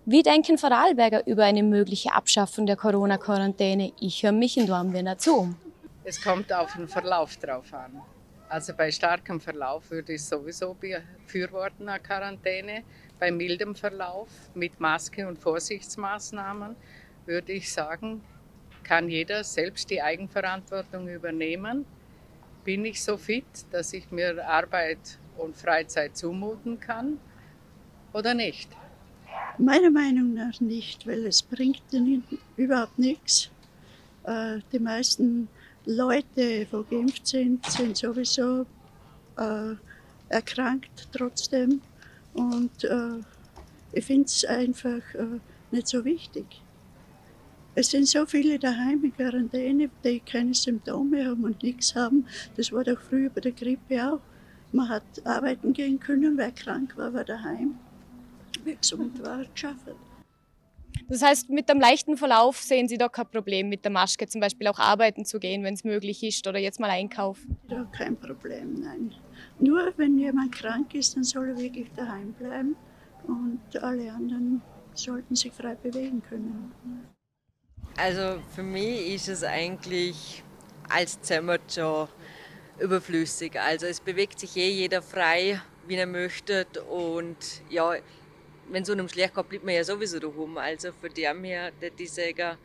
Wie denken Vorarlberger über eine mögliche Abschaffung der Corona-Quarantäne? Ich höre mich in Dornbirn zu. Es kommt auf den Verlauf drauf an. Also bei starkem Verlauf würde ich sowieso befürworten eine Quarantäne. Bei mildem Verlauf mit Maske und Vorsichtsmaßnahmen würde ich sagen, kann jeder selbst die Eigenverantwortung übernehmen. Bin ich so fit, dass ich mir Arbeit und Freizeit zumuten kann oder nicht? Meiner Meinung nach nicht, weil es bringt ihnen überhaupt nichts. Die meisten Leute, die geimpft sind, sind sowieso erkrankt trotzdem. Und ich finde es einfach nicht so wichtig. Es sind so viele daheim in Quarantäne, die keine Symptome haben und nichts haben. Das war doch früher bei der Grippe auch. Man hat arbeiten gehen können, wer krank war, war daheim. Wer gesund war, hat geschafft. Das heißt, mit einem leichten Verlauf sehen Sie da kein Problem mit der Maske, zum Beispiel auch arbeiten zu gehen, wenn es möglich ist, oder jetzt mal einkaufen? Ja, kein Problem, nein. Nur wenn jemand krank ist, dann soll er wirklich daheim bleiben und alle anderen sollten sich frei bewegen können. Also für mich ist es eigentlich als Zimmer schon überflüssig. Also es bewegt sich jeder frei, wie er möchte, und ja, wenn es einem schlecht geht, bleibt man ja sowieso daheim. Also von dem her, die sagen,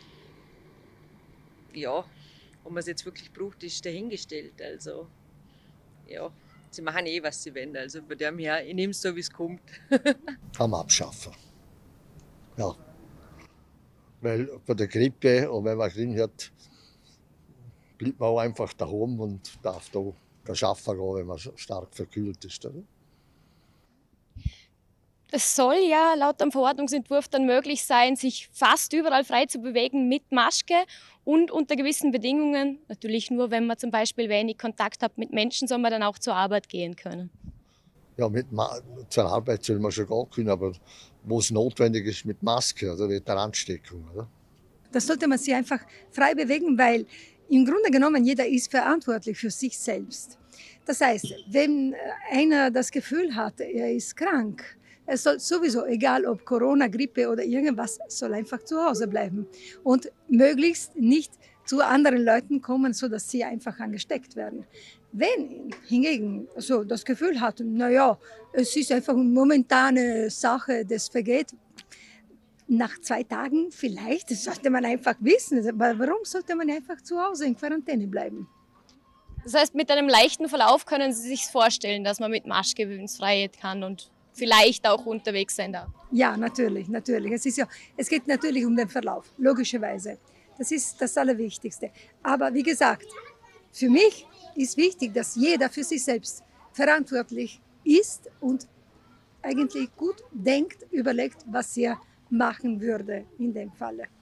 ja, ob man es jetzt wirklich braucht, ist dahingestellt. Also ja, sie machen was sie wollen. Also von dem her, ich nehme es so, wie es kommt. Kann man abschaffen. Ja. Weil bei der Grippe, und wenn man drin hat, bleibt man auch einfach daheim und darf da arbeiten gehen, wenn man stark verkühlt ist. Oder? Es soll ja laut dem Verordnungsentwurf dann möglich sein, sich fast überall frei zu bewegen mit Maske und unter gewissen Bedingungen, natürlich nur, wenn man zum Beispiel wenig Kontakt hat mit Menschen, soll man dann auch zur Arbeit gehen können. Ja, zur Arbeit soll man schon gehen können, aber wo es notwendig ist mit Maske, oder mit der Ansteckung. Oder? Das sollte man sich einfach frei bewegen, weil im Grunde genommen jeder ist verantwortlich für sich selbst. Das heißt, wenn einer das Gefühl hat, er ist krank, er soll sowieso, egal ob Corona, Grippe oder irgendwas, soll einfach zu Hause bleiben und möglichst nicht zu anderen Leuten kommen, sodass sie einfach angesteckt werden. Wenn hingegen so das Gefühl hat, naja, es ist einfach eine momentane Sache, das vergeht, nach 2 Tagen vielleicht, das sollte man einfach wissen, aber warum sollte man einfach zu Hause in Quarantäne bleiben? Das heißt, mit einem leichten Verlauf können Sie sich vorstellen, dass man mit Maske ins Freie kann und vielleicht auch unterwegs sein darf? Ja, natürlich, natürlich. Es geht natürlich um den Verlauf, logischerweise. Das ist das Allerwichtigste. Aber wie gesagt, für mich ist wichtig, dass jeder für sich selbst verantwortlich ist und eigentlich gut denkt, überlegt, was er machen würde in dem Falle.